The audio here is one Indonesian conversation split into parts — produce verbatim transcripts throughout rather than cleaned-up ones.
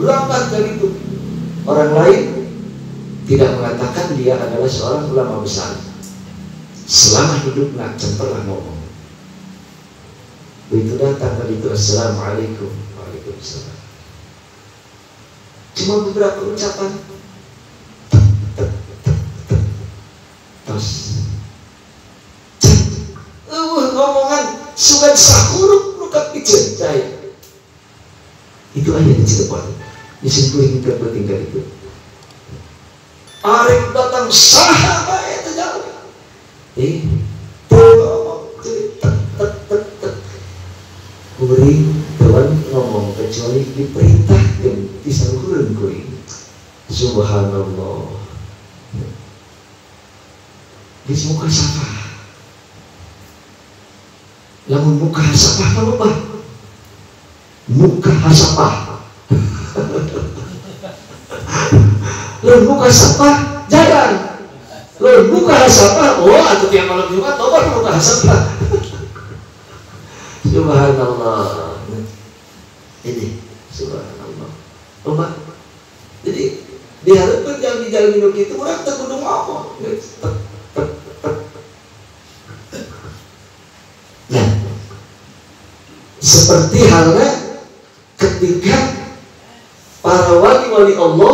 berangkat dari itu. Orang lain tidak mengatakan dia adalah seorang ulama besar. Selama hidup nggak pernah ngomong. Begitu datang kali itu, assalamualaikum, waalaikumsalam. Cuma beberapa ucapan, terus, uh, ngomongan sugan sahuruk nukat pijen saya. Itu aja di Cirebon. Disimpulin ke tinggal itu. Arek datang sahabat itu jauh. Eh, ngomong cerita, tet tet tet. Kuring tewan ngomong kecuali diperintahkan disaluran kuring. Subhanallah. Di muka siapa? Lamun muka siapa apa lupa? Muka siapa? Lalu muka siapa? Jangan. Lalu muka siapa? Oh, atau tiap malam juga tobat muka siapa? Subhanallah. Ini subhanallah. Tobat. Jadi diharapkan yang di jalan minum itu orang terkudung ngomong. Nah, seperti halnya ketika para wali-wali Allah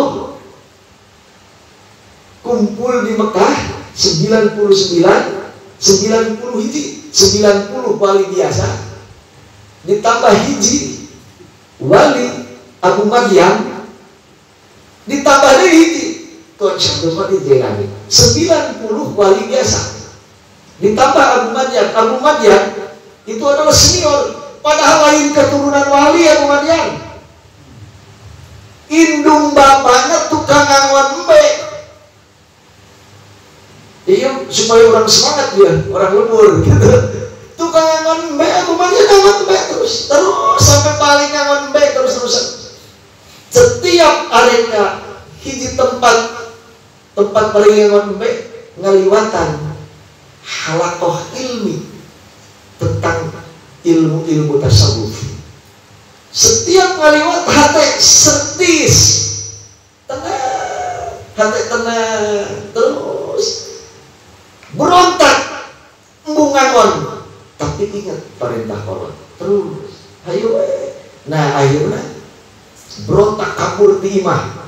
kumpul di Mekah sembilan puluh sembilan, sembilan puluh hiji, sembilan puluh wali biasa ditambah hiji wali Abu Maryam ditambah dari hiji konsep di jelani sembilan puluh wali biasa ditambah Abu Maryam. Abu Maryam itu adalah senior, padahal lain keturunan wali Abu Maryam. Indung bapaknya tukang angon mbe. Iya, supaya orang semangat dia, orang lembur gitu. Tukang angon mbe, Abu Maryam angon mbe terus, terus sampai paling angon mbe terus terusan. Setiap areka hiji tempat tempat paling angon mbe ngaliwatan halakoh ilmi tentang ilmu-ilmu tasawuf. Setiap ngaliwat hati sertis tenang, hati tenang, terus berontak mbungangon, tapi ingat perintah Allah terus ayo eh. Nah akhirnya berontak kabur di imah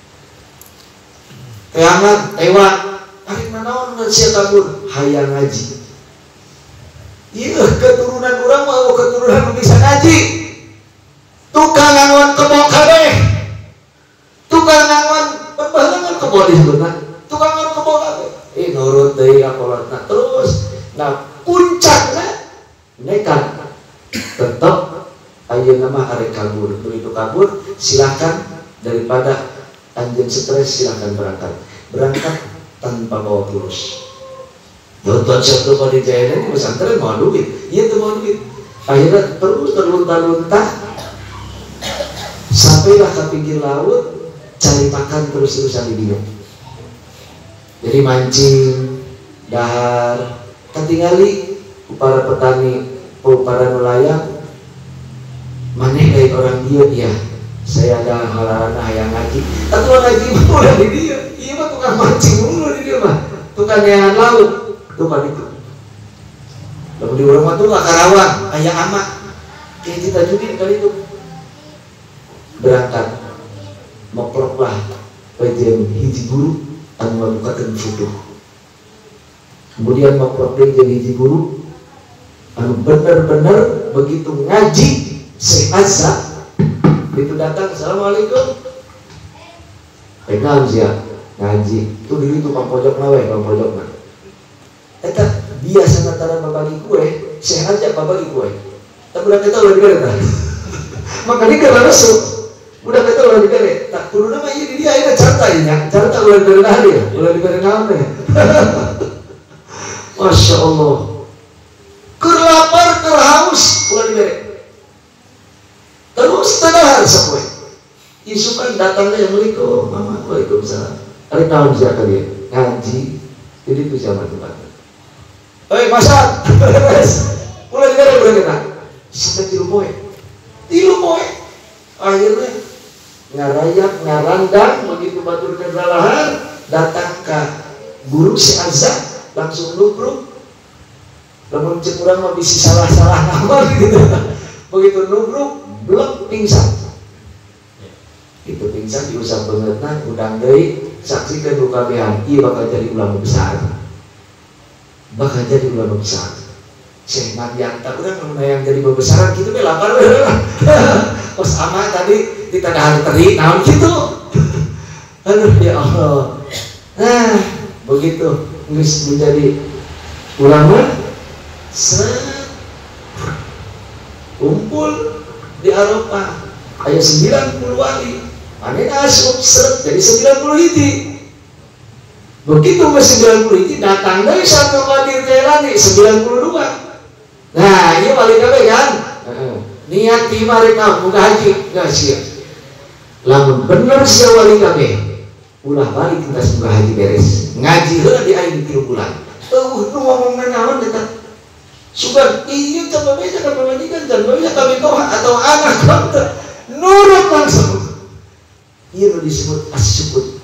keangan tewa hari mana orang sia kabur hayang ngaji. Iya keturunan orang mau keturunan bisa ngaji. Tukang ngangon kebo kabeh. Tukang ngangon pembalangan kebo disebutna. Tukang ngangon kebo kabeh. Eh nurut deui akolatna terus. Nah, puncaknya nekat. Tetap ayeuna mah arek kabur. Begitu kabur silakan, daripada anjeun stres silakan berangkat. Berangkat tanpa bawa pulus. Nonton satu kali jalan ini pesantren mau duit. Iya tuh mau duit. Akhirnya terus terlunta-lunta sampailah ke pinggir laut cari makan terus-terusan di dia. Jadi mancing, dahar, ketinggali para petani, para nelayan, mana kayak orang dia dia. Saya ada halarana yang ngaji. Tapi orang ngaji mah udah di dia. Iya mah tukang mancing mulu di dia mah. Tukang yang laut, tukang itu. Lalu di rumah tuh nggak karawang, ayah amak. Kayak kita judin kali itu. Berangkat mokroklah pejen hiji guru anu ngabukakeun futuh. Kemudian mokrok deui jeung hiji guru anu bener-bener begitu ngaji seasa itu datang assalamualaikum pegang sia ngaji tuh diri tuh pang pojok nawe pang pojok na eta biasa natara babagi kue sehat aja babagi kue tapi udah kita udah digere makanya kalau masuk udah kata ulah diberi, tak kudu nama iya di dia ini carta ini, carta ulah diberi nahari ya, ulah diberi nahari. Masya Allah, ker lapar, ker haus, ulah diberi. Terus tenahar semua. Isukan datangnya yang Assalamualaikum, mama, waalaikumsalam. Hari tahun siapa dia ngaji, jadi itu siapa tempatnya. Hei masak, ulah diberi ulah kita. Sampai tilu poe, tilu poe, akhirnya ngarayak ngarandang begitu batur kedalahan datang ke guru si azab langsung nubruk. Lamun cek urang mah bisi salah-salah nama gitu. Begitu nubruk blok pingsan. Itu pingsan diusap bangetna udang deui saksikan luka behan ieu bakal jadi ulama besar. Bakal jadi ulama besar. Syekh Madianta urang mun hayang jadi bebesaran kitu we lapar we. Pas ama tadi ditadahar teri naon kitu. Aduh ya Allah. Nah, begitu geus menjadi ulama set kumpul di Arafah aya sembilan puluh wali. Ane asup seret jadi sembilan puluh hiji. Begitu ke sembilan puluh hiji datang dari satu Qadir Jailani sembilan puluh dua. Nah, ini wali kabeh kan? Heeh. Niat di mari kamu muga haji enggak siap. Lamun bener sia wali kabeh. Ulah balik kita muga haji beres. Ngaji heula di aing tilu bulan. Eueuh nu ngomong naon eta? Sugan ieu coba baca ka pamajikan dan baca kami toha atau anak kamu nurut langsung. Ini disebut as-sukut.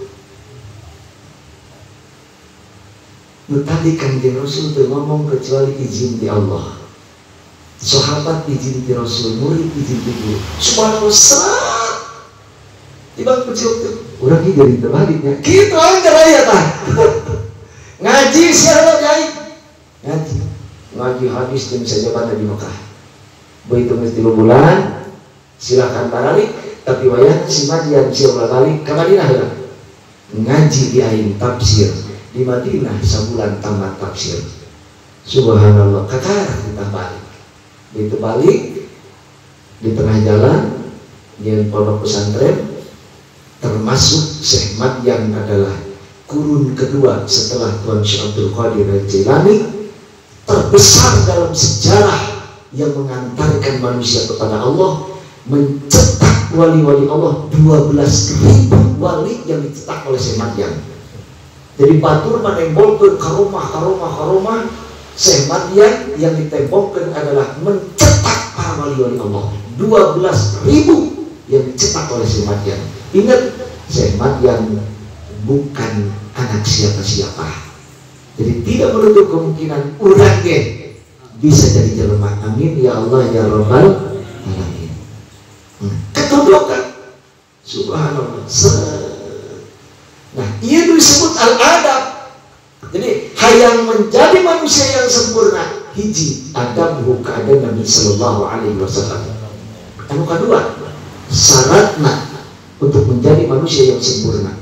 Nu tadi Kanjeng Rasul teu ngomong kecuali izin di Allah. Sahabat izin di Rasul, murid izin di guru. Subhanallah serat. Tiba kecil tuh, urang ieu jadi terbaliknya. Kitu aja raya tah. Ngaji siapa jai? Ngaji. Ngaji hadis jeung sajabana di Mekah. Begitu geus tilu bulan, silakan balik. Tapi wayang si Madian siapa balik ke Madinah ya? Ngaji di ain tafsir di Madinah sebulan tamat tafsir. Subhanallah kakak kita balik. Begitu balik di tengah jalan di pondok pesantren termasuk Syekh Madian adalah kurun kedua setelah Tuan Syekh Abdul Qadir Jailani terbesar dalam sejarah yang mengantarkan manusia kepada Allah, mencetak wali-wali Allah dua belas ribu wali yang dicetak oleh Syekh Madian. Jadi batur menembongkeun ka rumah ka rumah ka rumah Syekh Madian yang ditembongkeun adalah mencetak para wali-wali Allah dua belas ribu yang dicetak oleh Syekh Madian. Ingat, Syekh Madian bukan anak siapa-siapa. Jadi tidak menutup kemungkinan urang ge bisa jadi jelema. Amin ya Allah ya Rabbal alamin. Ketundukan subhanallah. Nah, ia disebut al-adab. Jadi hayang menjadi manusia yang sempurna hiji adab buka ada Nabi sallallahu alaihi wasallam. Anu kedua syaratna untuk menjadi manusia yang sempurna.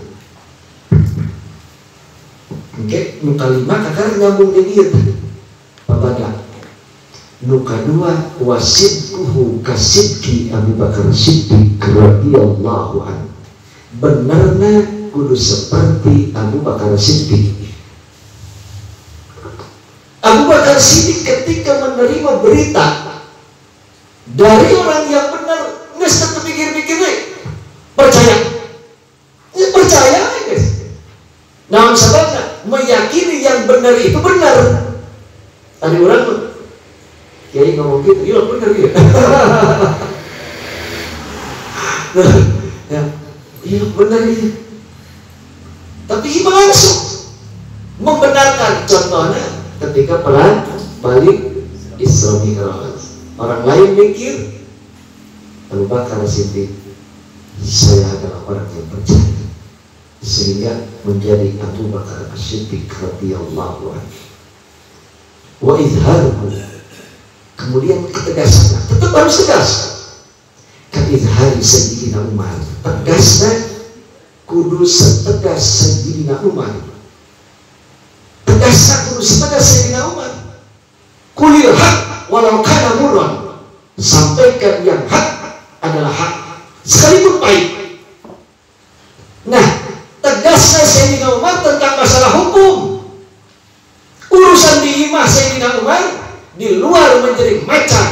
Oke, nu kalima kakak nyambung di dieu tadi. Babada. Nu kadua wasidquhu kasidqi Abu Bakar Siddiq radhiyallahu anhu. Benarna kudu seperti Abu Bakar Siddiq. Abu Bakar Siddiq ketika menerima berita dari orang yang benar, geus teu pikir-pikir we. Percaya. Ya, percaya guys. Namun sebabnya meyakini yang benar itu benar. Tadi orang kiai ngomong gitu, iya benar ya. Ya, iya benar ya. Tapi iman langsung membenarkan. Contohnya ketika pelan balik Isra Mi'raj, orang lain mikir Abu Bakar Siddiq, saya adalah orang yang percaya, sehingga menjadi Abu Bakar Siddiq radhiyallahu anhu. Wa izharuhu, kemudian ketegasannya tetap harus tegas. Ka izhari Sayyidina Umar, tegasnya kudu setegas Sayyidina Umar. Tegasnya kudu setegas Sayyidina Umar. Kulil haq walau kana murran, sampaikan yang hak adalah hak sekalipun pahit. Nah, tegasnya Sayyidina Umar tentang masalah hukum. Urusan di imah Sayyidina Umar di luar menjadi macan,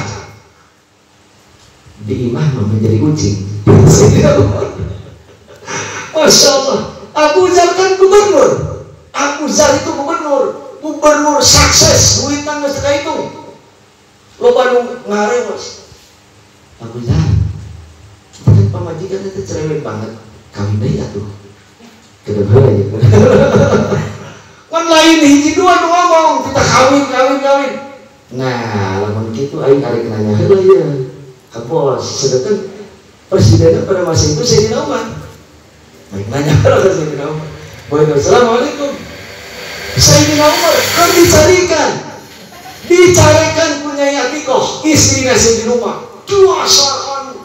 di imah menjadi kucing. Sayyidina Umar, Masya Allah. Abu Zar kan gubernur. Abu Zar itu gubernur, gubernur sukses, duit tangga setelah itu. Lo baru ngarewas. Abu Zar, pamajikan itu cerewet banget. Kawin deh atuh. Kedengeran aja. Kan lain hiji dua nu ngomong, kita kawin kawin kawin. Nah, lamun kitu aing arek nanya heula ieu. Kapos, sedangkan presidennya pada masa itu Sayyidina Umar. Aing nanya kalau Sayyidina Umar. Boy, assalamualaikum. Sayyidina Umar kan dicarikan. Dicarikan punya Atikoh, istrinya Sayyidina Umar. Cuasaan.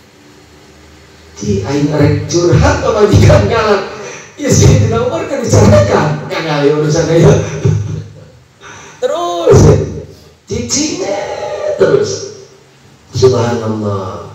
Di aing arek curhat pamajikan galak. Ya Sayyidina Umar kan dicarikan. Kan ayo urusan aya. Terus cicingnya terus. Subhanallah.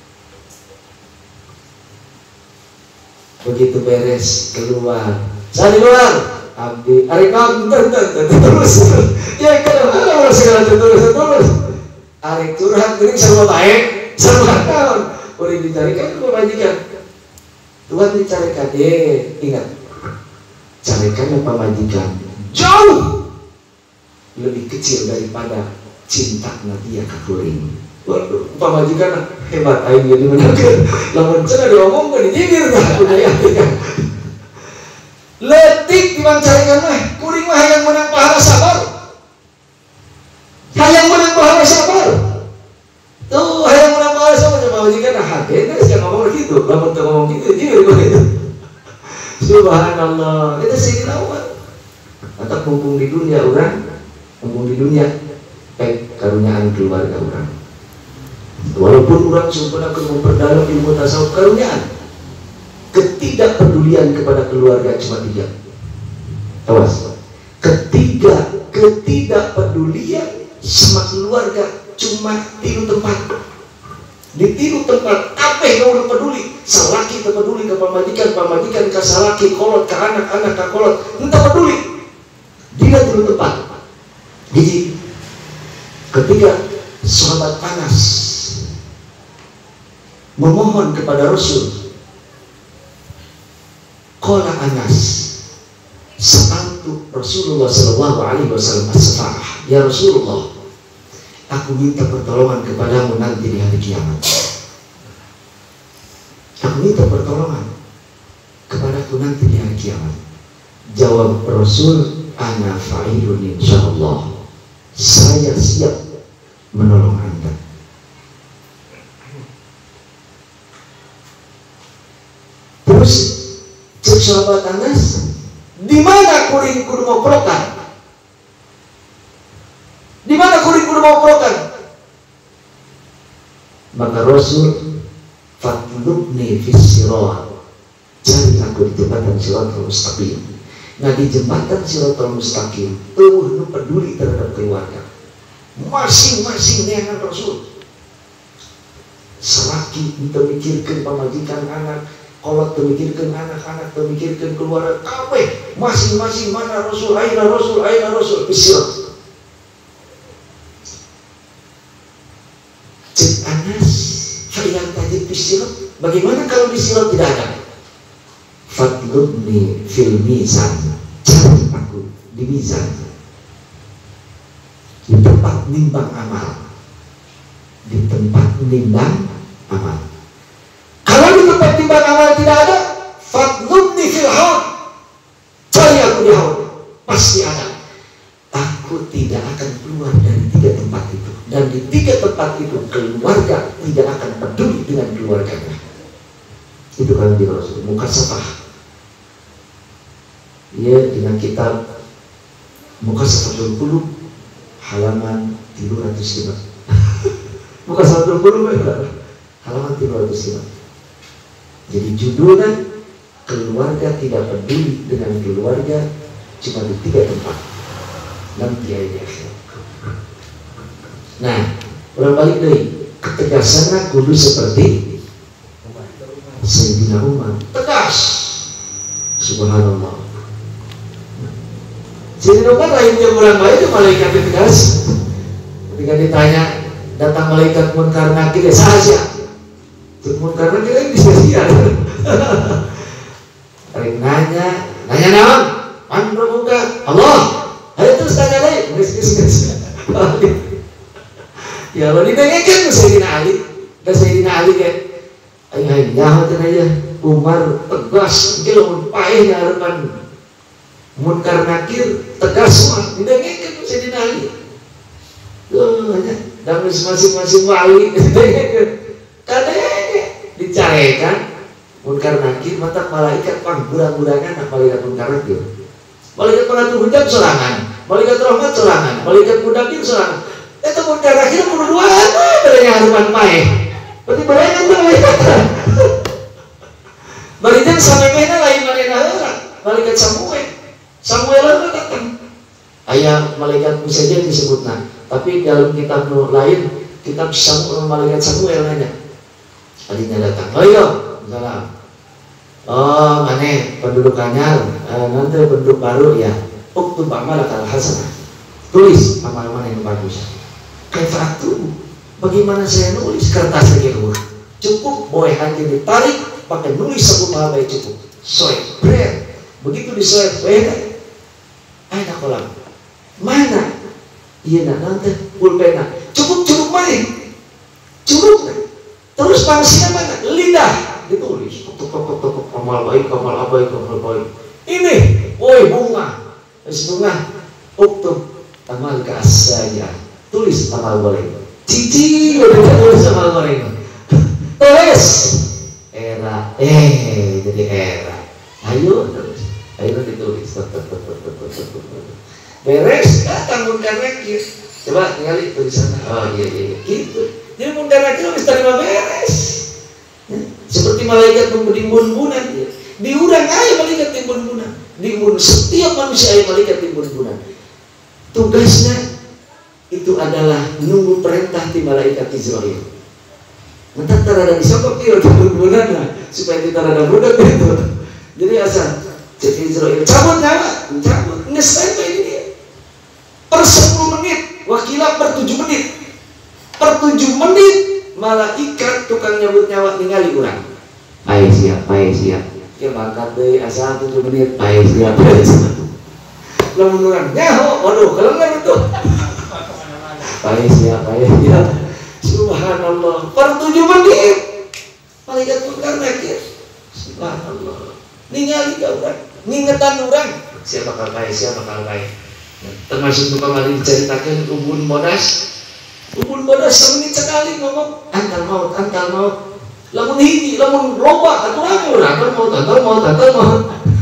Begitu beres keluar. Saya di luar. Abdi arek nonton terus. Ya kadang-kadang segala terus terus. Arek curhat geuning sarua bae, sarua naon. Urang dicarikan ku pamajikan. Tuhan dicarikan, eh ingat, carikan pamajikan jauh lebih kecil daripada cinta Nabi yang kuring. Waduh, pamajikan hebat aing jadi menangkan. Lamun cenah diomongkeun dijigir dah budaya kan. Letik dimang carikan mah, kuring mah hayang menang pahala sabar. Hayang menang pahala sabar. Tuh hayang menang pahala sabar pamajikan nah hade geus ngomong gitu. Lamun teu ngomong gitu jigir gitu. Subhanallah, itu Sayyidina Umar. Atau mumpung di dunia orang, mumpung di dunia, eh karuniaan keluarga orang. Walaupun orang sebenarnya akan memperdalam ilmu tasawuf karuniaan, ketidakpedulian kepada keluarga cuma tiga. Awas, ketiga ketidakpedulian sama keluarga cuma tiga tempat. Di tiga tempat apa yang orang peduli? Salaki tak peduli ke pamajikan, pamajikan ke salaki, kolot ke anak-anak ke kolot, entah peduli. Dia tiga tempat. Jadi ketika sahabat Anas memohon kepada Rasul, qala Anas sa'altu Rasulullah sallallahu alaihi wasallam as-safa'ah. Ya Rasulullah, aku minta pertolongan kepadamu nanti di hari kiamat. Aku minta pertolongan kepadaku nanti di hari kiamat. Jawab Rasul, ana fa'ilun insyaallah. Saya siap menolong Anda. Terus cek sahabat Anas, di mana kuring kudu mau prokan? Di mana kuring kudu mau prokan? Maka Rasul, fatlubni fis sirat, cari aku di jembatan Siratal Mustaqim. Nah di jembatan Siratal Mustaqim, tuh lu peduli terhadap keluarga. Masing-masing dengan Rasul. Selaki kita mikirkan pemajikan anak, kalau termikirkan anak-anak, termikirkan keluarga, kabeh masing-masing mana Rasul, aina Rasul, aina Rasul, Sirat. Cek Anas, fa'ilan tajid Sirat. Bagaimana kalau di Sirat tidak ada? Fatlubni fil mizan, cari aku di mizan, di tempat nimbang amal, di tempat nimbang amal. Kalau di tempat nimbang amal tidak ada, fatlubni fil haud, cari aku di haud, pasti ada. Aku tidak akan keluar dari tiga tempat itu, dan di tiga tempat itu keluarga tidak akan peduli dengan keluarganya. Itu kan di Rasul Mukasafah. Ya, dengan kitab Mukasafatul Qulub halaman tiga ratus lima. Mukasafatul Qulub halaman tiga ratus lima. Jadi judulnya keluarga tidak peduli dengan keluarga cuma di tiga tempat. Nanti aja. Nah, orang balik dari ketegasan kudu seperti Sayyidina Umar, tegas. Subhanallah. Sayyidina Umar lainnya bulan baik itu malaikat tegas. Ketika ditanya datang malaikat Munkar Nakir, sahaja. Munkar Nakir kan bisa dia. Tarik nanya, nanya naon? Man berbuka Allah. Ayo terus tanya lagi. Ya kalau ditanyakan Sayyidina Ali, dan Sayyidina Ali kan, ayo ayo lain nyaho aja Umar tegas kilo paeh harapan munkar nakir tegas mah didengekeun Sayyidina Ali. Tuh nya dan masing-masing wali didengekeun. Kadenge dicarekan munkar nakir mata malaikat panggurang-gurangan malaikat munkar nakir. Malaikat pengatur hujab serangan, malaikat rahmat serangan, malaikat mudakir serangan. Eta munkar nakir kudu duaan we harapan paeh. Berarti barengan malaikat. Baritan samemehna lain manehna heula, malaikat Samuel. Samuel itu datang. Ayah malaikat Musa disebutna, tapi dalam kitab lain, kitab Samuel, malaikat Samuel nanya. Adinya datang. Oh iya, salam. Oh, mana pendudukannya? Eh, nanti penduduk baru ya. Uktub amal akal hasanah. Tulis amal mana yang bagus. Kaifatu. Bagaimana saya nulis kertas lagi luar? Cukup boleh hanya ditarik pakai nulis satu malam baik cukup. Soy, bread. Begitu disoy, beda. Ayo kolam. Mana? Iya nak nanti pulpena. Cukup cukup main. Cukup. Terus pangsinya mana? Lidah ditulis. Tuk tuk tuk tuk amal baik, amal baik, amal baik. Ini, woi bunga. Terus bunga. Uktub amal kasaya. Tulis amal baik. Cici udah tulis amal baik. Tulis. Era, eh jadi era. Ayo terus. Ayo ditulis. Beres, datang munkar nakir. Coba tinggali tulisan. Oh iya iya gitu. Jadi munkar nakir harus terima beres. Ya. Seperti malaikat timbun-timbunan ya. Diurang aja malaikat timbun-timbunan. Timbun setiap manusia aja malaikat timbun-timbunan. Tugasnya itu adalah nunggu perintah di malaikat Israel. Mentak terada disokok dia timbun-timbunan lah supaya kita rada budak itu. Jadi asal jadi Israel cabut nyawa, cabut ngestempe ini dia. Per sepuluh menit, wakilah per tujuh menit, per tujuh menit malaikat tukang nyabut nyawa ningali urang. Baik siap, baik siap. Ya mangkat deh asal tujuh menit, baik siap, baik siap. Lamun urang nyaho, waduh kelengar itu. Baik siap, baik siap. Subhanallah, per tujuh menit malaikat tukang nakir. Subhanallah. Ningali ka urang, ngingetan urang. Siapa bakal baik, siapa bakal baik. Termasuk kemarin diceritakan ubun bodas. Ubun bodas semenit sekali ngomong antal maut, antal maut. Lamun hiji, lamun loba atau lagi urang antal maut, antal maut, antal maut.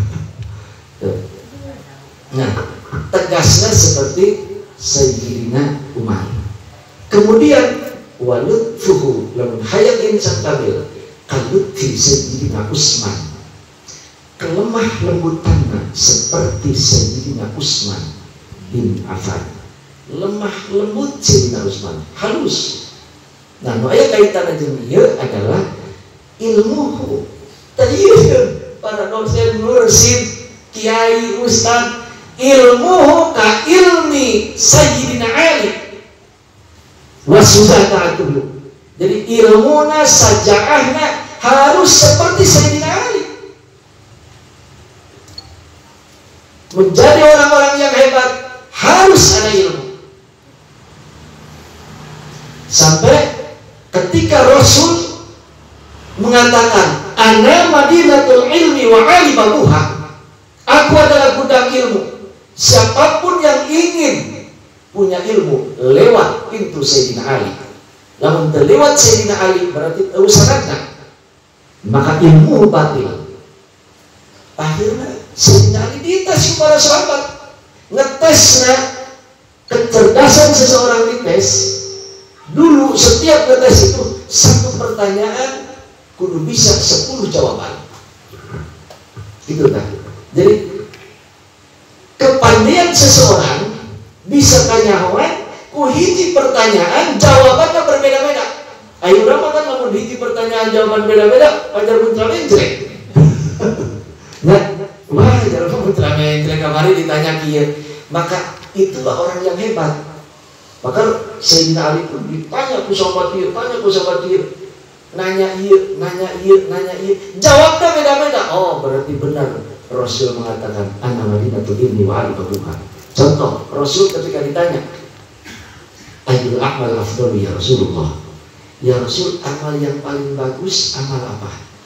Nah, tegasnya seperti Sayyidina Umar. Kemudian walut fuhu lamun hayat insan kamil kalut fi Sayyidina Utsman. Kelemah lembutannya seperti Sayyidina Utsman bin Affan. Lemah lembut Sayyidina Utsman, halus. Nah, nu aya kaitanna jeung ieu adalah ilmu. Tadi para dosen mursyid, kiai, ustaz, ilmu ka ilmi Sayyidina Ali. Wasudatatul. Jadi ilmuna sajaahna harus seperti Sayyidina Ali. Menjadi orang-orang yang hebat harus ada ilmu. Sampai ketika Rasul mengatakan ana madinatul ilmi wa alimabuha, aku adalah gudang ilmu. Siapapun yang ingin punya ilmu lewat pintu Sayyidina Ali. Namun terlewat Sayyidina Ali berarti usahakan maka ilmu batil. Akhirnya Sayyidina Ali dites kepada sahabat, ngetesnya kecerdasan seseorang dites. Dulu setiap ngetes itu satu pertanyaan kudu bisa sepuluh jawaban. Gitu kan? Jadi kepandaian seseorang bisa tanyawan ku hiji pertanyaan jawabannya berbeda-beda. Ayo urang kan lamun hiji pertanyaan jawaban beda-beda pajar putra mencrek. Nah, wah jalan putra mencrek kemarin ditanya kieu. Maka itulah orang yang hebat. Maka Sayyidina Ali pun ditanya ku sahabat ieu, tanya ku sahabat ieu. Nanya ieu, nanya ieu, nanya ieu. Jawabnya beda-beda. Oh, berarti benar Rasul mengatakan ana madinatul ilmi wa alimabuha. Contoh, Rasul ketika ditanya ayyul a'mal afdalu ya Rasulullah. Ya Rasul, amal yang paling bagus amal apa?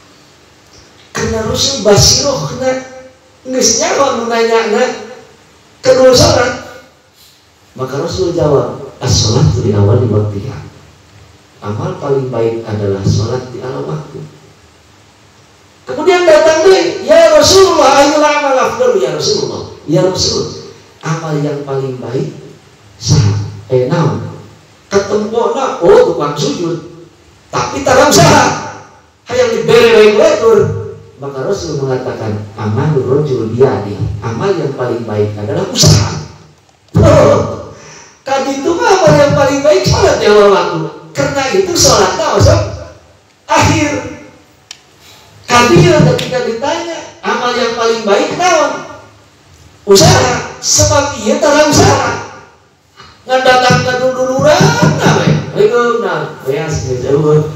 karena Rasul basirohna geus nyawa nu nanyana kedua salat. Maka Rasul jawab, as-sholatu di awal waktiha. Amal paling baik adalah sholat di awal waktu. Kemudian datang deh, ya Rasulullah, ayolah amal afdal ya Rasulullah. Ya Rasul, amal yang paling baik sah, eh naon? Ketempona, oh tukang sujud, tapi tarang sah, hayang dibere wetur. Maka Rasul mengatakan, amal rojul biadi, amal yang paling baik adalah usaha. Oh, kan itu mah amal yang paling baik sholat di awal waktu. Karena itu sholatnya osok akhir. Kadir ketika ditanya amal yang paling baik naon? Usaha, sebab ia tarang usaha. Ngedatang ke dulu-duluran nawe. Assalamualaikum nah, beas jauh.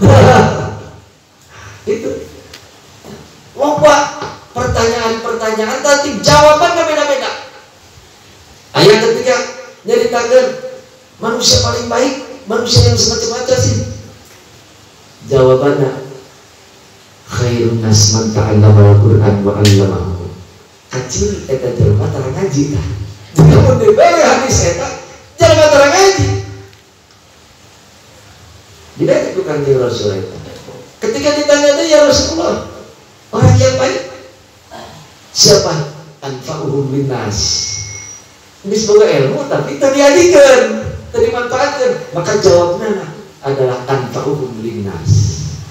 Itu. Loba pertanyaan-pertanyaan tadi jawabannya beda-beda. Ayat ketiga nyeritakan manusia paling baik, manusia yang semacam-macam sih. Jawabannya khairun nas man ta'allama al-Qur'an wa 'allamahu. Kacil eta jelema tara ngaji tah. Jika mun dibere hadis eta, jelema tara ngaji. Tidak itu kan di Rasul eta. Ketika ditanya dia, ya Rasulullah, orang yang baik siapa? Anfa'uhum linnas. Ini semoga ilmu tapi teu diadikeun, teu dimanfaatkeun. Maka jawabnya adalah anfa'uhum linnas.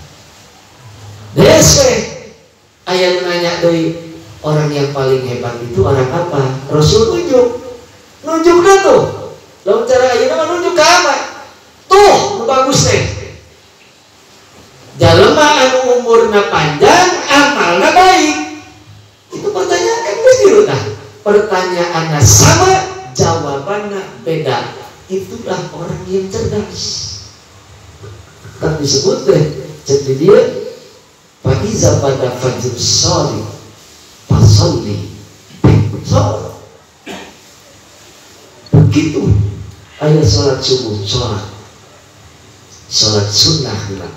Dese ayat nanya dari orang yang paling hebat itu orang apa? Rasul nunjuk, nunjuknya tuh. Lalu cara ayat nama nunjuk ke apa? Tuh, nu bagus teh. Jalema anu umurna panjang, amalna baik. Itu pertanyaan kan mesti tah. Pertanyaannya sama, jawabannya beda. Itulah orang yang cerdas. Kan disebut deh, jadi dia Faiza pada fajr sholi fasolli sholat. Begitu ayat sholat subuh, sholat sholat sunnah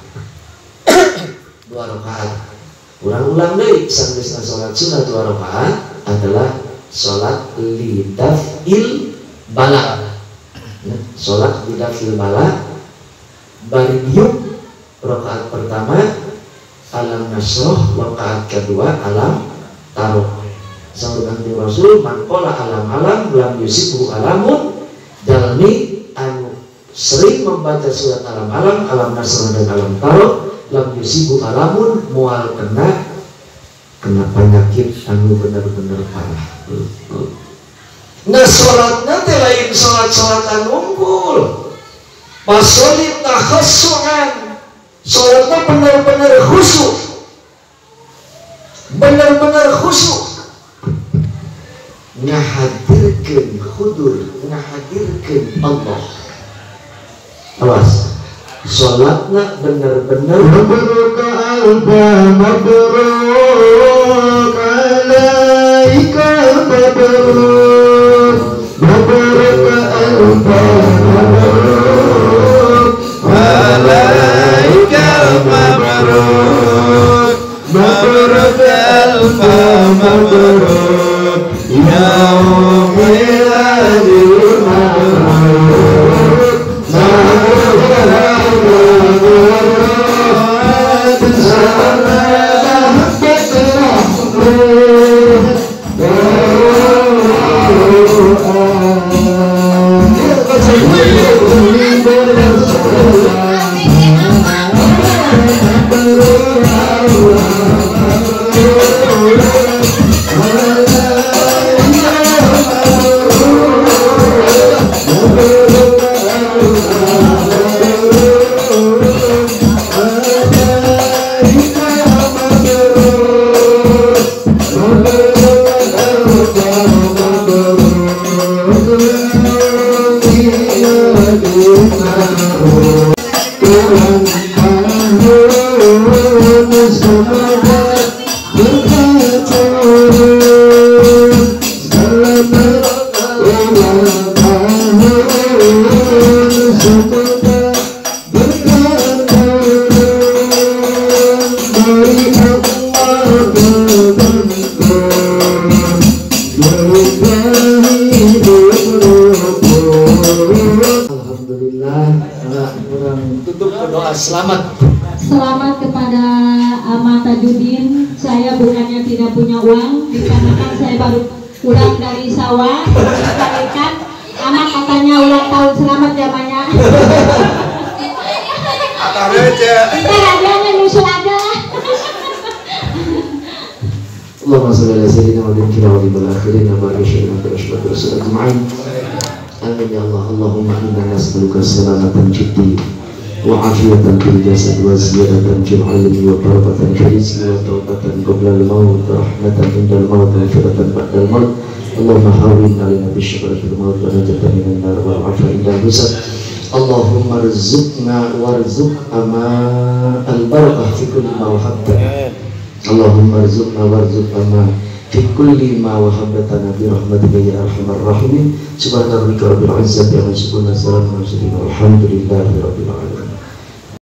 dua rakaat. Ulang-ulang deh, sampai sholat sunnah dua rakaat adalah sholat lidafil bala. Sholat lidafil bala. Bari diuk rakaat pertama alam nasroh, rakaat kedua alam taruh. Saur kanthi Rasul mangkola alam-alam lam yusibu alamun. Jalmi anu sering membaca surat alam-alam, alam nasroh dan alam taruh, lam yusibu alamun mual kena kena penyakit anu bener-bener parah. Nah sholatnya teh lain sholat-sholatan unggul. Pasolit takhassu'an. Sholatnya benar-benar khusyuk, benar-benar khusyuk, ngahadirkan hudur, ngahadirkan Allah. Awas, sholatnya benar-benar mabruk alba mabruk alaika mabruk mabruk alba mabruk alaika mabruk mabruk alfa mabruk yaumil adil mabruk mabruk mabruk salam Dari Allah Selamat. Selamat kepada Ahmad Tajudin. Saya bukannya tidak punya uang, dikarenakan saya baru pulang dari sawah, ikan. Anak katanya ulang tahun, selamat jamanya. Apa aja? Ntar ada nyusul aja. Allahumma shalli ala sayyidina wa ala alihi wa akhirin wa barik lana fi asma'i ajma'in. Amin ya Allah. Allahumma inna nas'aluka salamatan jiddi wa afiyatan fil jasad wa ziyadatan fil ilmi wa barakatan fil rizqi wa tawbatan qabla al-maut wa rahmatan indal maut wa firatan ba'dal maut. Allahumma hawwin 'alaina bi syukri fil maut wa najatan minan nar wa 'afwa indal hisab. Allahumma rzuqna warzuq ama al-barakah fi kulli ma wahabtana. Allahumma rzuqna warzuq ama fi kulli ma wahabtana bi rahmatika ya arhamar rahimin. Subhana rabbika rabbil izzati amma yasifun wa salamun alal mursalin walhamdulillahi rabbil alamin.